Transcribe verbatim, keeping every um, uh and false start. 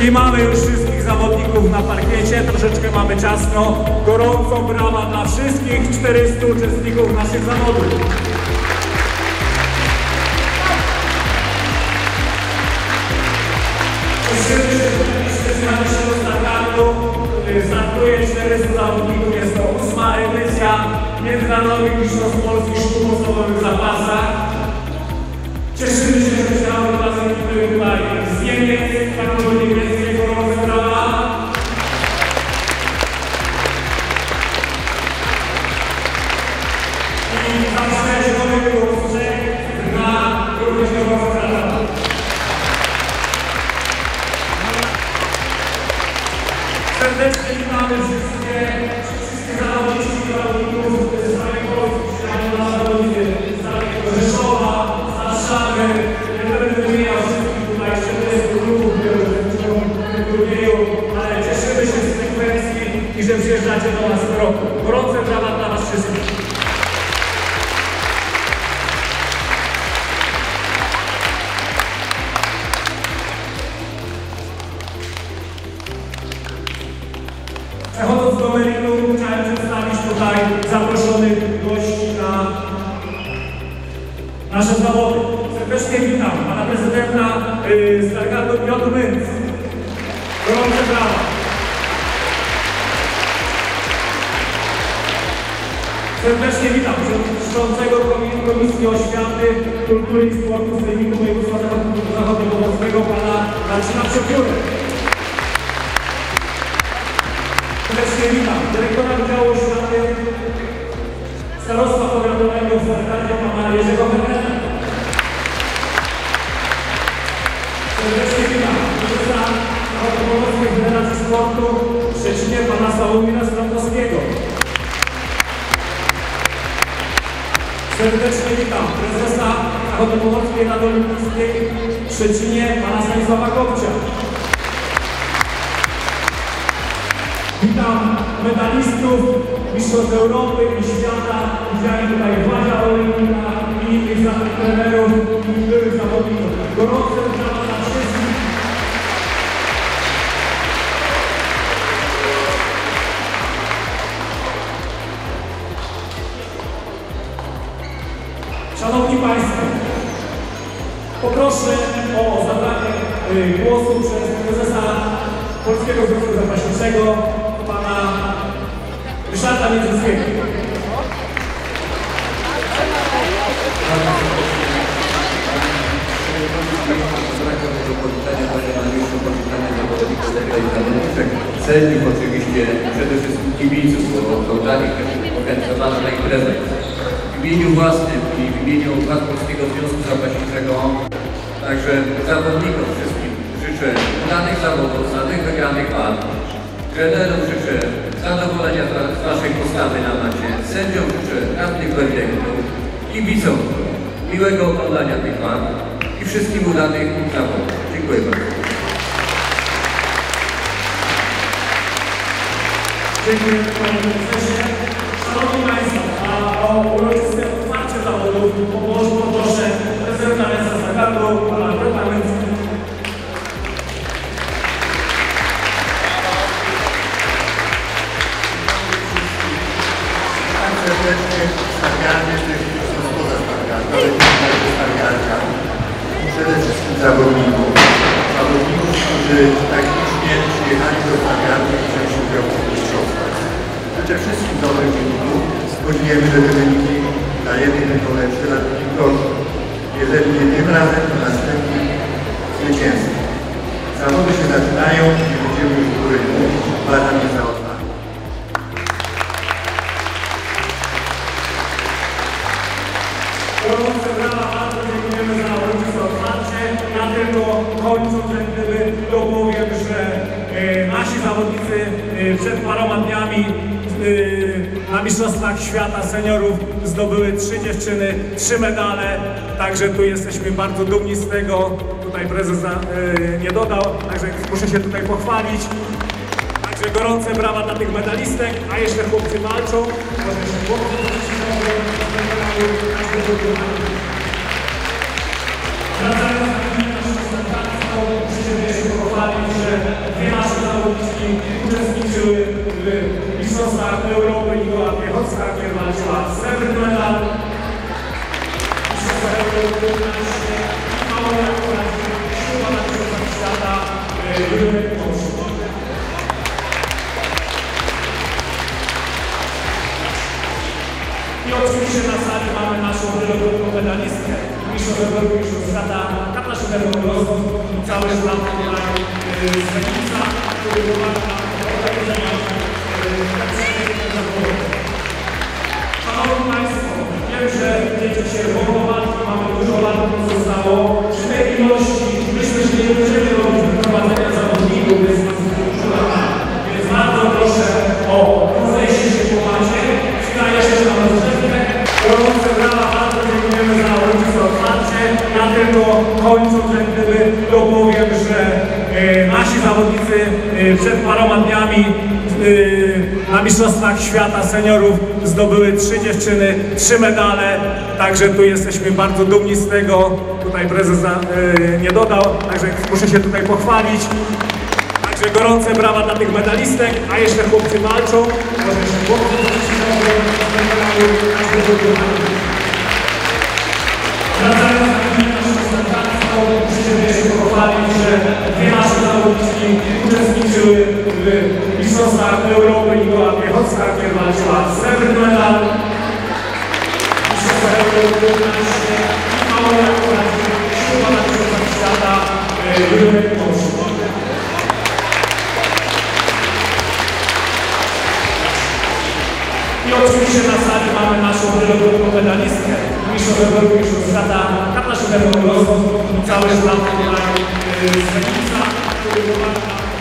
I mamy już wszystkich zawodników na parkiecie, troszeczkę mamy ciasno. Gorąco brawa dla wszystkich czterystu uczestników naszych zawodów. Cieszymy się, że specjalnie się do Stargardu startuje czterystu zawodników. Jest to ósma edycja Międzynarodowych Mistrzostw Polskich Szkół Podstawowych w zapasach. Cieszymy się, że chciałem razem tutaj z Niemiec, tak niemieckiego rozegrała. I zawsze nowy głos na również nowego rozegrała. Serdecznie witamy wszystkie, wszystkie zawodniczki i zawodników z całej Polski, przyjechali na zawodnicy z całego Rzeszowa, z Warszawy. Nie będę wymieniał wszystkich tutaj czterdziestu klubów, które uczestniczą w tym turnieju, ale cieszymy się z tej kwestii i że przyjeżdżacie do nas w roku. Gorące brawa dla was wszystkich. Przechodząc do meritum, chciałem przedstawić tutaj zaproszonych gości na nasze zawody. Serdecznie witam pana prezydenta yy, Stargardu Piotr Męc. Gorące brawa. Serdecznie witam przewodniczącego Komisji Oświaty, Kultury i Sportu Sejmiku Województwa Zachodniopomorskiego pana Marcina Przepiórę. Serdecznie witam dyrektora Wydziału Oświaty Starostwa Powiatowego w Stargardzie pana Jerzego Węgrena. Serdecznie witam prezesa Zachodniopomorskiej Federacji Sportu w Szczecinie pana Sławomira Stramkowskiego. Serdecznie witam prezesa Zachodniopomorskiej Rady Olimpijskiej w Szczecinie pana Stanisława Kopcia. Witam medalistów, mistrzostw Europy i świata. Widziałem tutaj Władzia Olejnika i innych trenerów i byłych zawodników. Gorące brawa dla wszystkich. Szanowni Państwo, poproszę o zabranie głosu przez prezesa Polskiego Związku Zapaśniczego, pana Ryszarda Międzyckiego. Celnych oczywiście, przede wszystkim kibiców, bo to dla nich organizowana ta impreza. W imieniu własnym i w imieniu władz Polskiego Związku Zapaśniczego, także zawodnikom wszystkim życzę udanych zawodów, udanych wygranych walk. Trenerom życzę zadowolenia z waszej postawy na macie. Sędziom życzę radnych werdystów, kibicom miłego oglądania tych walk i wszystkim udanych zawodów. Dziękuję bardzo. Dziękuję panie prezesie. Szanowni Państwo, a o uroczyste otwarcie zawodów poproszę prezydenta miasta Stargardu, pana Piotra Męckiego. Serdecznie Stargardzie, też gospodarz Stargarda, ale także Stargardzia. Przede wszystkim zawodników. Zawodników, którzy tak licznie przyjechali do Stargardu i wzięli udział w mistrzostwach. Życzę wszystkim dobrych wyników. Spodziewamy, że te wyniki dla jednych będą lepsze, dla drugich gorsze. Jeżeli nie tym razem, to następnym zwycięstwem. Zawody się zaczynają, nie będziemy już góry mówić, uważam je za otwarte. Gorące brawa, bardzo dziękujemy za uroczyste otwarcie. Ja tylko kończąc, jak gdyby dopowiem, że e, nasi zawodnicy e, przed paroma dniami e, na Mistrzostwach Świata Seniorów zdobyły trzy dziewczyny, trzy medale. Także tu jesteśmy bardzo dumni z tego. Tutaj prezes e, nie dodał, także muszę się tutaj pochwalić. Także gorące brawa dla tych medalistek, a jeszcze chłopcy walczą. Może jeszcze chłopcy Wracając do naszego spotkania, życzę pochwalić, że dwie nasze zawodniczki uczestniczyły w Mistrzostwach Europy. Igora Piechocka, która walczyła srebrny medal. Mistrzostwa Europy piętnaście i Paula, która siódma na Mistrzostwach Świata w Rybniku. I oczywiście na sali mamy naszą wielokrotną medalistkę Mistrzostw Europy, Mistrzostw Świata, Katarzynę Rosą i cały sztab tutaj z Legnica, który pomaga nam organizować takich zawodów. Szanowni Państwo, wiem, że będziecie się wywołowali, mamy dużo lat, zostało. Przy tej ilości myślę, że nie będziemy robić wyprowadzenia zawodników, więc nas dużo lat. Więc bardzo proszę o rozejście się po macie. Chwila jeszcze na rozrzewkę. Gorące brawa, bardzo dziękujemy za uroczyste otwarcie. Ja tylko kończąc, jak gdyby dopowiem, że e, nasi zawodnicy e, przed paroma dniami e, na Mistrzostwach Świata Seniorów zdobyły trzy dziewczyny, trzy medale. Także tu jesteśmy bardzo dumni z tego. Tutaj prezes e, nie dodał, także muszę się tutaj pochwalić. Także gorące brawa dla tych medalistek, a jeszcze chłopcy walczą. Może jeszcze chłopcy wracając na naszą musimy się pochwalić, że dwie nasze zawodniczki uczestniczyły w Mistrzostwach Europy. Igora Piechocka, która walczyła srebrny medal. Mistrzostwa Europy piętnaście i Paula, która siódma na Mistrzostwach Świata w Rybniku. I oczywiście na sali mamy naszą wielokrotną medalistkę Mistrzostw Europy, Mistrzostw Świata, Katarzynę Rosą i cały sztab tutaj z Legnica, który pomaga nam